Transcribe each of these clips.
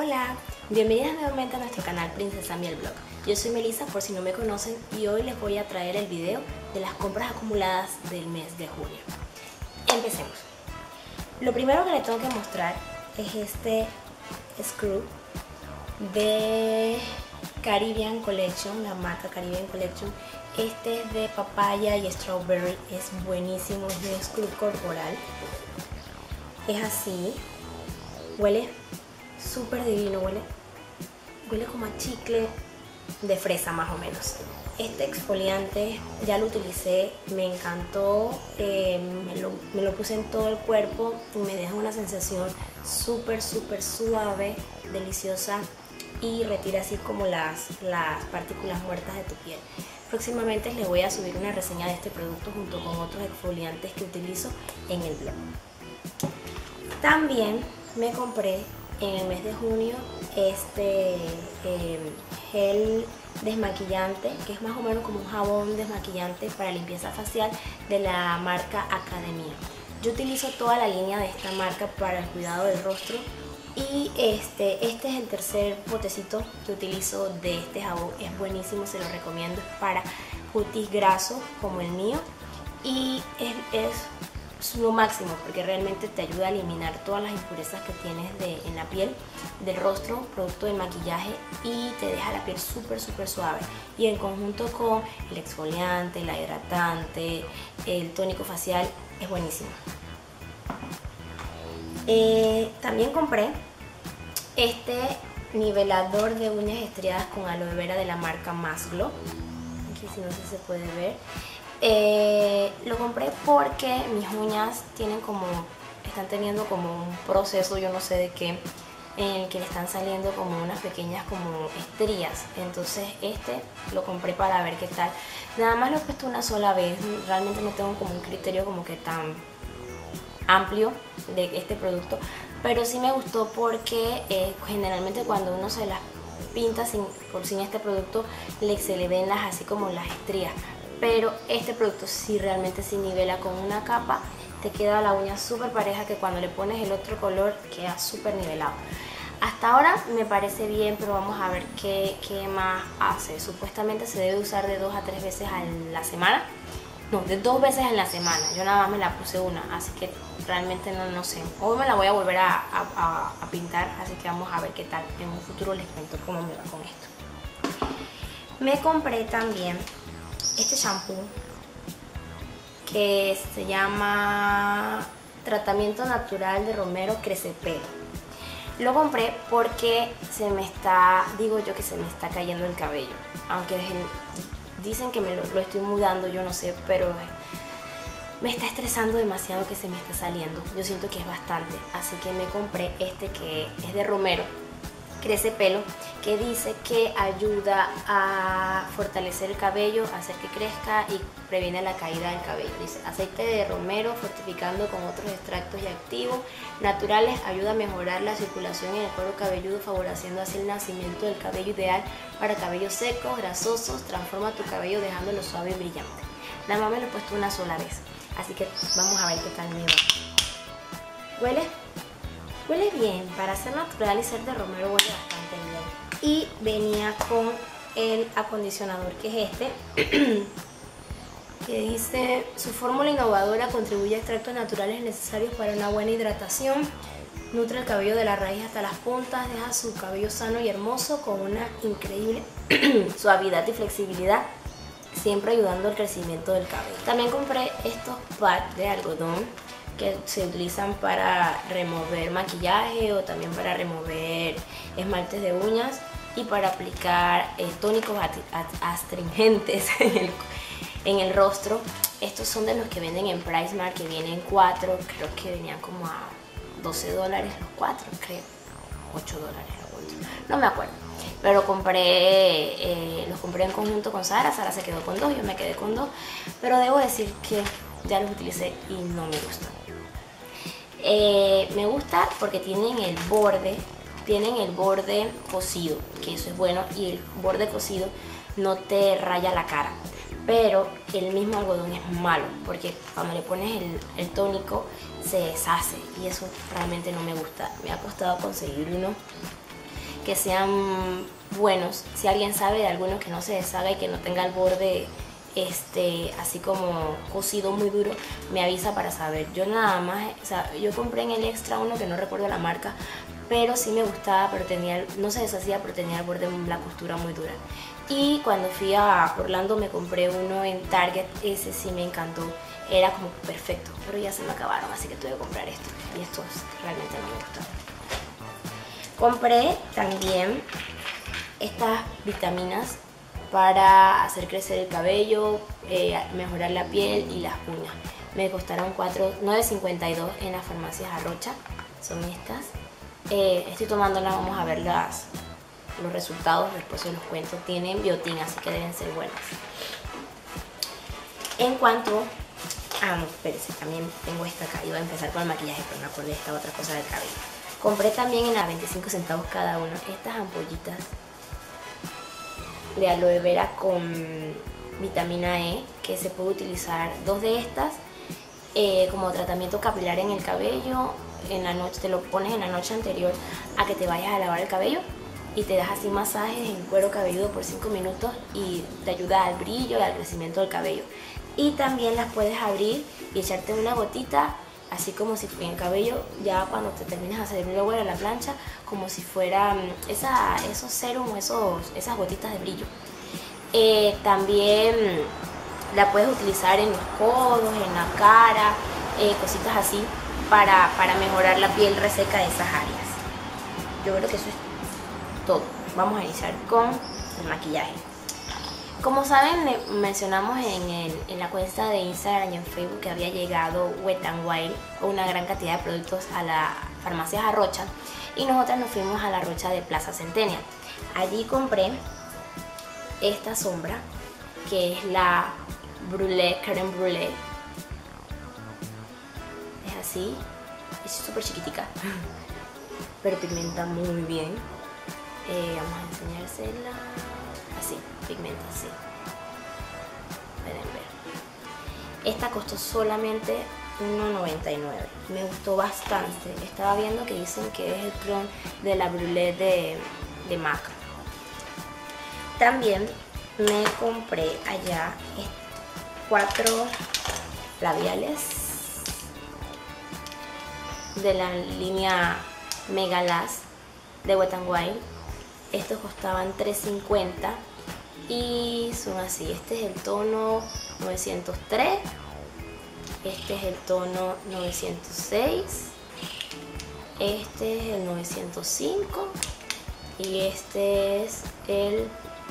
Hola, bienvenidas nuevamente a nuestro canal Princesa Miel Blog. Yo soy Melissa, por si no me conocen, y hoy les voy a traer el video de las compras acumuladas del mes de junio. Empecemos. Lo primero que les tengo que mostrar es este screw de Caribbean Collection, la marca Caribbean Collection. Este es de papaya y strawberry, es buenísimo, es de screw corporal. Es así, huele súper divino, huele como a chicle de fresa más o menos. Este exfoliante ya lo utilicé, me encantó, me lo puse en todo el cuerpo y me deja una sensación súper suave, deliciosa, y retira así como las partículas muertas de tu piel. Próximamente les voy a subir una reseña de este producto junto con otros exfoliantes que utilizo en el blog. También me compré en el mes de junio este gel desmaquillante, que es más o menos como un jabón desmaquillante para limpieza facial de la marca Academia. Yo utilizo toda la línea de esta marca para el cuidado del rostro y este es el tercer botecito que utilizo de este jabón. Es buenísimo, se lo recomiendo, es para cutis graso como el mío y es lo máximo porque realmente te ayuda a eliminar todas las impurezas que tienes en la piel del rostro, producto del maquillaje, y te deja la piel súper suave, y en conjunto con el exfoliante, la hidratante, el tónico facial, es buenísimo. También compré este nivelador de uñas estriadas con aloe vera de la marca Más Glow. Aquí si no sé si se puede ver. Lo compré porque mis uñas están teniendo como un proceso, yo no sé de qué, en el que le están saliendo como unas pequeñas como estrías. Entonces lo compré para ver qué tal. Nada más lo he puesto una sola vez, realmente no tengo como un criterio como que tan amplio de este producto, pero sí me gustó porque generalmente cuando uno se las pinta sin este producto se le ven así como las estrías. Pero este producto sí realmente se nivela con una capa, te queda la uña súper pareja, que cuando le pones el otro color queda súper nivelado. Hasta ahora me parece bien, pero vamos a ver qué más hace. Supuestamente se debe usar de 2 a 3 veces a la semana. No, de 2 veces en la semana. Yo nada más me la puse una, así que realmente no sé. Hoy me la voy a volver a pintar, así que vamos a ver qué tal. En un futuro les cuento cómo me va con esto. Me compré también este shampoo que se llama Tratamiento Natural de Romero Crece Pelo. Lo compré porque digo yo que se me está cayendo el cabello, aunque dicen que lo estoy mudando, yo no sé, pero me está estresando demasiado que se me está saliendo. Yo siento que es bastante, así que me compré este que es de Romero Crece Pelo, que dice que ayuda a fortalecer el cabello, hacer que crezca y previene la caída del cabello. Dice: aceite de romero fortificando con otros extractos y activos naturales, ayuda a mejorar la circulación en el cuero cabelludo, favoreciendo así el nacimiento del cabello ideal para cabellos secos, grasosos. Transforma tu cabello dejándolo suave y brillante. Nada más me lo he puesto una sola vez, así que vamos a ver qué tal me va. Huele bien, para ser natural y ser de romero huele bastante bien. Y venía con el acondicionador, que es que dice: su fórmula innovadora contribuye a extractos naturales necesarios para una buena hidratación, nutre el cabello de la raíz hasta las puntas, deja su cabello sano y hermoso con una increíble suavidad y flexibilidad, siempre ayudando al crecimiento del cabello. También compré estos pads de algodón que se utilizan para remover maquillaje o también para remover esmaltes de uñas y para aplicar tónicos astringentes en el rostro. Estos son de los que venden en PriceMart, que vienen 4, creo que venían como a $12 los 4, creo, $8 los 4, no me acuerdo, pero los compré en conjunto con Sara se quedó con 2, yo me quedé con 2, pero debo decir que ya los utilicé y no me gustan. Me gusta porque tienen el borde cosido, que eso es bueno, y el borde cosido no te raya la cara, pero el mismo algodón es malo porque cuando le pones el tónico se deshace y eso realmente no me gusta. Me ha costado conseguir uno que sean buenos. Si alguien sabe de alguno que no se deshaga y que no tenga el borde así como cocido muy duro, me avisa para saber. Yo nada más, o sea, yo compré en el Extra uno que no recuerdo la marca, pero sí me gustaba, pero tenía, no se deshacía, pero tenía el borde, la costura muy dura. Y cuando fui a Orlando me compré uno en Target, ese sí me encantó, era como perfecto, pero ya se me acabaron, así que tuve que comprar esto, y estos realmente no me gustaron. Compré también estas vitaminas para hacer crecer el cabello, mejorar la piel y las uñas. Me costaron $9.52 en las farmacias Arrocha, son estas. Estoy tomándolas, vamos a ver los resultados, después se los cuento. Tienen biotina, así que deben ser buenas. En cuanto no, espérense, también tengo esta acá. Iba a empezar con el maquillaje, pero me acordé de esta otra cosa del cabello. Compré también en a 25 centavos cada uno estas ampollitas de aloe vera con vitamina E, que se puede utilizar 2 de estas como tratamiento capilar en el cabello. En la noche te lo pones en la noche anterior a que te vayas a lavar el cabello y te das así masajes en cuero cabelludo por 5 minutos y te ayuda al brillo y al crecimiento del cabello. Y también las puedes abrir y echarte una gotita, así como si fuera en el cabello, ya cuando te terminas de hacer luego a la plancha, como si fuera esos serum, esas gotitas de brillo. También la puedes utilizar en los codos, en la cara, cositas así para mejorar la piel reseca de esas áreas. Yo creo que eso es todo. Vamos a iniciar con el maquillaje. Como saben, mencionamos en la cuenta de Instagram y en Facebook que había llegado Wet n Wild con una gran cantidad de productos a la farmacia Arrocha, y nosotras nos fuimos a la Arrocha de Plaza Centennial. Allí compré esta sombra, que es la Creme Brûlée. Es así, es súper chiquitica, pero pigmenta muy bien. Vamos a enseñársela. Así, pigmenta así. Pueden ver. Esta costó solamente $1.99. Me gustó bastante. Estaba viendo que dicen que es el clon de la Brûlée de MAC. También me compré allá 4 labiales de la línea Mega Lash de Wet n Wild. Estos costaban $3.50 y son así. Este es el tono 903, este es el tono 906, este es el 905 y este es el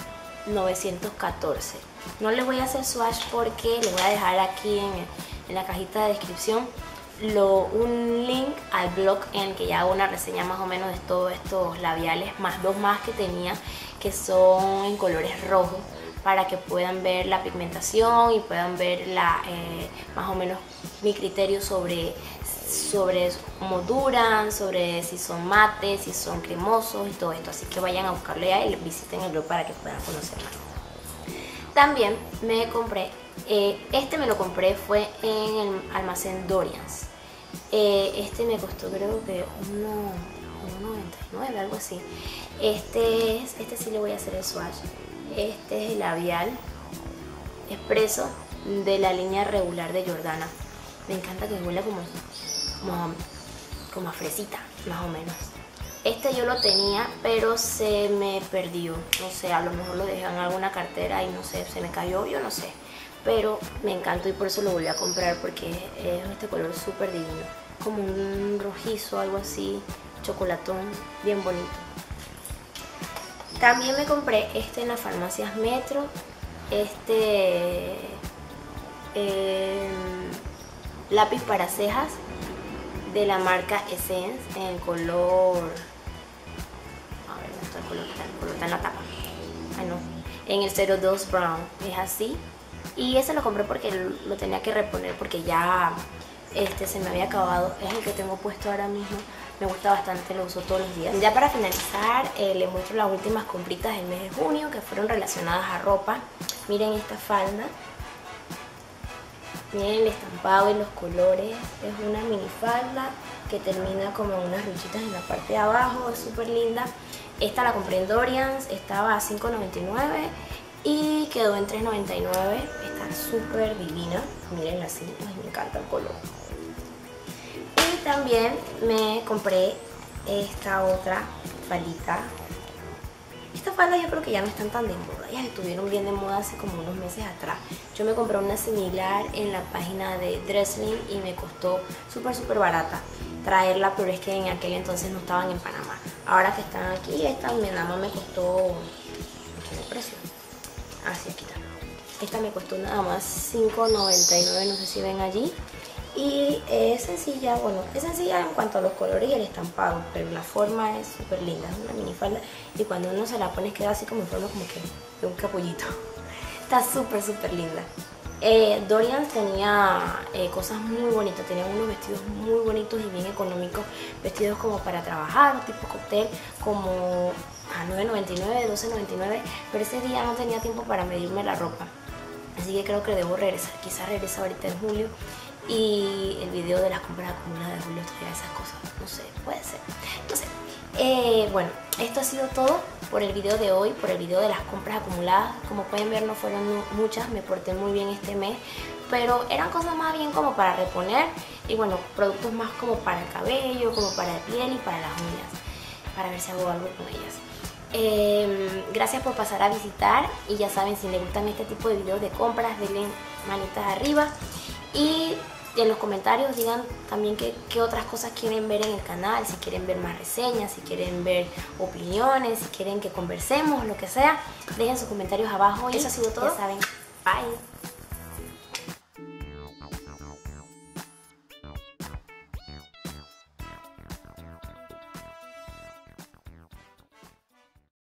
914. No les voy a hacer swatch porque les voy a dejar aquí en la cajita de descripción un link al blog en el que ya hago una reseña más o menos de todos estos labiales, más 2 más que tenía, que son en colores rojos, para que puedan ver la pigmentación y puedan ver más o menos mi criterio sobre cómo duran, sobre si son mates, si son cremosos y todo esto. Así que vayan a buscarlo ya y visiten el blog para que puedan conocer más. También me compré, me lo compré fue en el almacén Dorians. Este me costó creo que $1.99, algo así. Este sí le voy a hacer el swatch. Este es el labial expreso de la línea regular de Jordana. Me encanta que huela como a fresita, más o menos. Este yo lo tenía, pero se me perdió. No sé, a lo mejor lo dejé en alguna cartera y no sé, se me cayó, yo no sé. Pero me encantó y por eso lo volví a comprar, porque es este color súper divino. Como un rojizo, algo así, chocolatón, bien bonito. También me compré en las farmacias Metro. Lápiz para cejas de la marca Essence en el color... A ver, ¿dónde está el color? El color está en la tapa. Ah, no. En el 02 Brown. Es así. Y ese lo compré porque lo tenía que reponer porque ya se me había acabado. Es el que tengo puesto ahora mismo. Me gusta bastante, lo uso todos los días. Ya para finalizar, les muestro las últimas compritas del mes de junio que fueron relacionadas a ropa. Miren esta falda. Miren el estampado y los colores. Es una minifalda que termina como unas ruchitas en la parte de abajo. Es súper linda. Esta la compré en Dorians, estaba a $5.99 y quedó en $3.99. Está súper divina, mírenla así, me encanta el color. Y también me compré esta otra faldita. Estas faldas yo creo que ya no están tan de moda, ellas estuvieron bien de moda hace como unos meses atrás. Yo me compré una similar en la página de Dressling y me costó súper barata traerla, pero es que en aquel entonces no estaban en Panamá. Ahora que están aquí, esta nada más me costó, ¿qué precio? Ah, sí, aquí está. Esta me costó nada más $5.99, no sé si ven allí. Y es sencilla, bueno, es sencilla en cuanto a los colores y el estampado, pero la forma es súper linda, es una minifalda y cuando uno se la pone queda así como en forma como que de un capullito. Está súper linda. Dorian tenía cosas muy bonitas, tenía unos vestidos muy bonitos y bien económicos, vestidos como para trabajar, tipo cóctel, como a $9.99, $12.99, pero ese día no tenía tiempo para medirme la ropa, así que creo que debo regresar, quizás regrese ahorita en julio y el video de las compras acumuladas de julio traerá esas cosas, no sé, puede ser, no sé. Bueno, esto ha sido todo por el video de hoy, por el video de las compras acumuladas. Como pueden ver no fueron muchas, me porté muy bien este mes, pero eran cosas más bien como para reponer y bueno, productos más como para el cabello, como para la piel y para las uñas, para ver si hago algo con ellas. Gracias por pasar a visitar y ya saben, si les gustan este tipo de videos de compras, denle manitas arriba y en los comentarios digan también qué otras cosas quieren ver en el canal, si quieren ver más reseñas, si quieren ver opiniones, si quieren que conversemos, lo que sea, dejen sus comentarios abajo y eso ha sido todo, ya saben, bye.